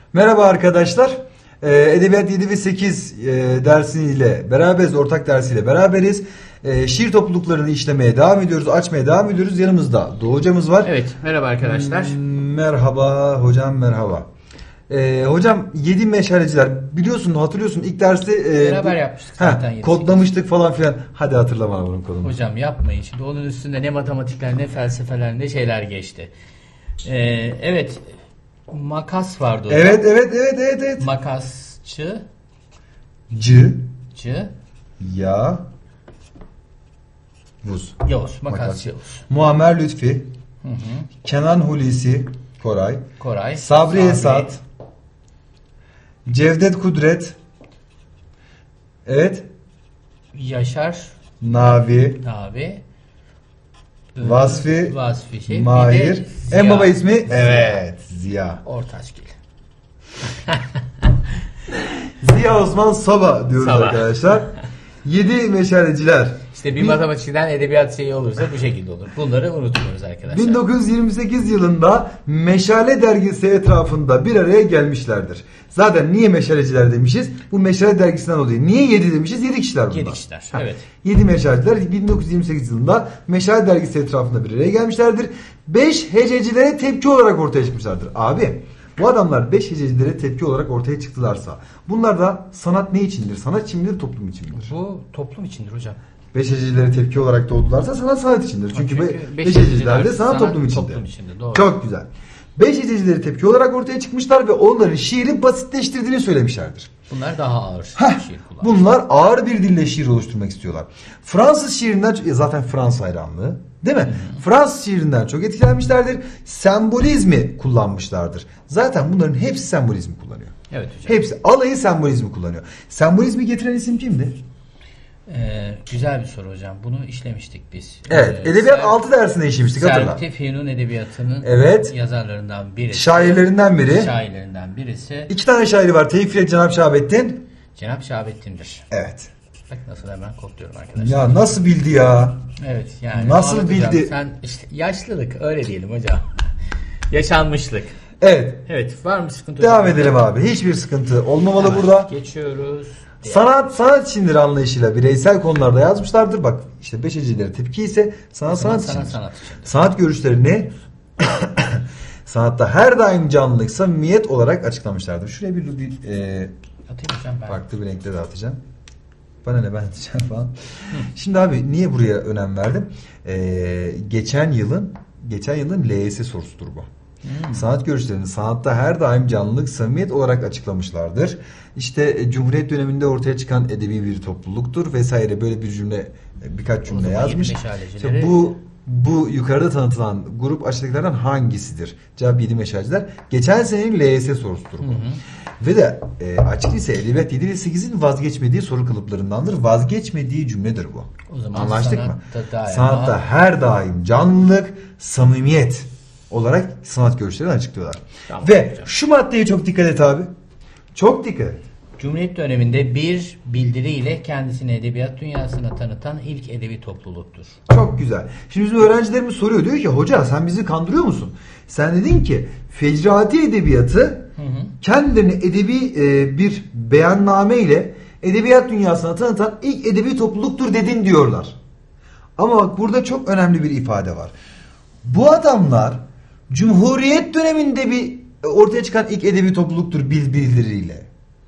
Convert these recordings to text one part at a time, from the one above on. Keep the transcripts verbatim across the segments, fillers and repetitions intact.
Merhaba arkadaşlar. Ee, Edebiyat yedi ve sekiz e, dersiyle beraberiz, ortak dersiyle beraberiz. E, şiir topluluklarını işlemeye devam ediyoruz, açmaya devam ediyoruz. Yanımızda Doğu hocamız var. Evet, merhaba arkadaşlar. Hmm, merhaba hocam, merhaba. E, hocam yedi meşaleciler, biliyorsun, hatırlıyorsun ilk dersi e, beraber yapmıştık zaten. He, kodlamıştık falan filan. Hadi hatırlama bunun kodunu. Hocam yapmayın. Şimdi onun üstünde ne matematikler, ne felsefeler, ne şeyler geçti. Ee, evet, makas vardı hocam. Evet, evet, evet, evet, evet. Makasçı. C. C. Ya. Vuz. Yavuz. Makasçı Makas. Yavuz. Muammer Lütfi. Hı hı. Kenan Hulusi Koray. Koray. Sabri, Sabri Esat. Cevdet Kudret. Evet. Yaşar. Navi. Navi. Vasfi. Vasfi şey. Mahir. En baba ismi? Ziya. Evet. Ziya. Ortaçgil. Ziya Osman Saba diyoruz Saba. arkadaşlar. Yedi meşaleciler. İşte bir matematikten edebiyat şeyi olursa bu şekilde olur. Bunları unutmuyoruz arkadaşlar. bin dokuz yüz yirmi sekiz yılında Meşale dergisi etrafında bir araya gelmişlerdir. Zaten niye meşaleciler demişiz? Bu Meşale dergisinden dolayı. Niye yedi demişiz? Yedi kişiler bunlar. Yedi kişiler, evet. Yedi meşaleciler bin dokuz yüz yirmi sekiz yılında Meşale dergisi etrafında bir araya gelmişlerdir. Beş hececilere tepki olarak ortaya çıkmışlardır. Abi bu adamlar beş hececilere tepki olarak ortaya çıktılarsa bunlar da sanat ne içindir? Sanat için midir, toplum için midir? Bu toplum içindir hocam. Beş hececilere tepki olarak doğdularsa sanat sanat içindir. Çünkü, Çünkü be, beş beş hececiler de hececiler sanat, sanat toplum içinde. toplum içinde, doğru. Çok güzel. Beş hececileri tepki olarak ortaya çıkmışlar ve onların şiiri basitleştirdiğini söylemişlerdir. Bunlar daha ağır Heh, şiir kullanmış. bunlar ağır bir dille şiir oluşturmak istiyorlar. Fransız şiirinden, zaten Fransız hayranlığı değil mi? Hmm. Fransız şiirinden çok etkilenmişlerdir. Sembolizmi kullanmışlardır. Zaten bunların hepsi sembolizmi kullanıyor. Evet hocam. Hepsi alayı sembolizmi kullanıyor. Sembolizmi getiren isim kimdi? Ee, güzel bir soru hocam. Bunu işlemiştik biz. Evet. Ee, Edebiyat Ser- altı dersinde işlemiştik, hatırla. Servet Fünun Edebiyatının Evet. yazarlarından birisi. Şairlerinden biri. Şairlerinden birisi. İki tane şairi var. Tevfik ile Cenab Şahabettin. Cenab Şahabettin'dir. Evet. Bak nasıl hemen kodluyorum arkadaşlar. Ya nasıl bildi ya? Evet yani. Nasıl Ahmet hocam, bildi? sen işte yaşlılık öyle diyelim hocam. Yaşanmışlık. Evet. Evet, var mı sıkıntı? Devam hocam? edelim abi. Hiçbir sıkıntı olmamalı Hemen burada. Geçiyoruz. Sanat sanat içindir anlayışıyla bireysel konularda yazmışlardır. Bak işte beş hececileri tepki ise sanat sanat, sanat, içindir. sanat içindir. Sanat görüşlerini sanatta her daim canlılık, samimiyet olarak açıklamışlardır. Şuraya bir, bir e, Atayım hocam ben. farklı bir renkte de atacağım. Bana ne, ben atacağım falan. Şimdi abi niye buraya önem verdim? Ee, geçen yılın geçen yılın L Y S sorusudur bu. Hmm. Sanat görüşlerini sanatta her daim canlılık, samimiyet olarak açıklamışlardır. İşte e, Cumhuriyet döneminde ortaya çıkan edebi bir topluluktur vesaire, böyle bir cümle, birkaç cümle yazmış. İşte bu bu yukarıda tanıtılan grup aşağıdakilerden hangisidir? Cevap yedi meşaleciler. Geçen senenin L Y S sorusudur bu. Hı hı. Ve de e, açık lise edebiyat yedi ve sekizin vazgeçmediği soru kalıplarındandır. Vazgeçmediği cümledir bu. O zaman anlaştık mı? Daima... Sanatta her daim canlılık, samimiyet olarak sanat görüşlerini açıklıyorlar. Tamam, ve hocam, şu maddeye çok dikkat et abi. Çok dikkat et. Cumhuriyet döneminde bir bildiriyle kendisini edebiyat dünyasına tanıtan ilk edebi topluluktur. Çok güzel. Şimdi bizim öğrencilerimiz soruyor. Diyor ki hoca sen bizi kandırıyor musun? Sen dedin ki Fecrati edebiyatı, hı hı, kendilerini edebi e, bir beyanname ile edebiyat dünyasına tanıtan ilk edebi topluluktur dedin diyorlar. Ama bak burada çok önemli bir ifade var. Bu adamlar Cumhuriyet döneminde bir ortaya çıkan ilk edebi topluluktur bildiriyle.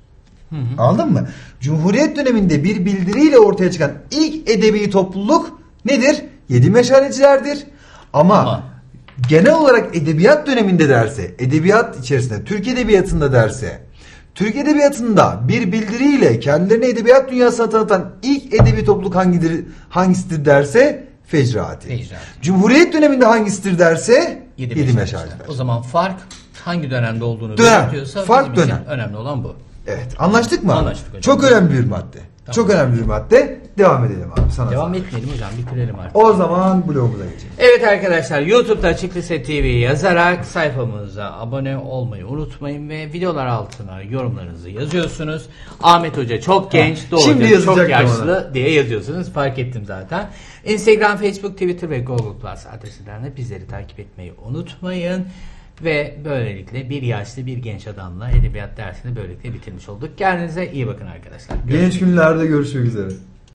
Hı hı. Anladın mı? Cumhuriyet döneminde bir bildiriyle ortaya çıkan ilk edebi topluluk nedir? Yedi meşalecilerdir. Ama, Ama genel olarak edebiyat döneminde derse, edebiyat içerisinde, Türk edebiyatında derse, Türk edebiyatında bir bildiriyle kendilerini edebiyat dünyasına tanıtan ilk edebi topluluk hangidir, hangisidir derse Fecrati. Fecrati. Cumhuriyet döneminde hangisidir derse yedi, yedi meşaleciler. O zaman fark hangi dönemde olduğunu dönem. belirtiyorsa Fark dönem. Önemli olan bu. Evet. Anlaştık mı? Anlaştık hocam. Çok önemli bir madde. Tamam. Çok önemli bir madde. Devam edelim abi. Sana Devam sana. etmeyelim hocam. Bitirelim artık. O zaman blogumuza geçelim. Evet arkadaşlar, YouTube'da Açık Lise T V yazarak sayfamıza abone olmayı unutmayın ve videolar altına yorumlarınızı yazıyorsunuz. Ahmet Hoca çok genç, Doğu Hoca çok yaşlı ona diye yazıyorsunuz. Fark ettim zaten. Instagram, Facebook, Twitter ve Google Plus adreslerinden bizleri takip etmeyi unutmayın. Ve böylelikle bir yaşlı bir genç adamla edebiyat dersini böylelikle bitirmiş olduk. Kendinize iyi bakın arkadaşlar. Genç günlerde görüşmek üzere.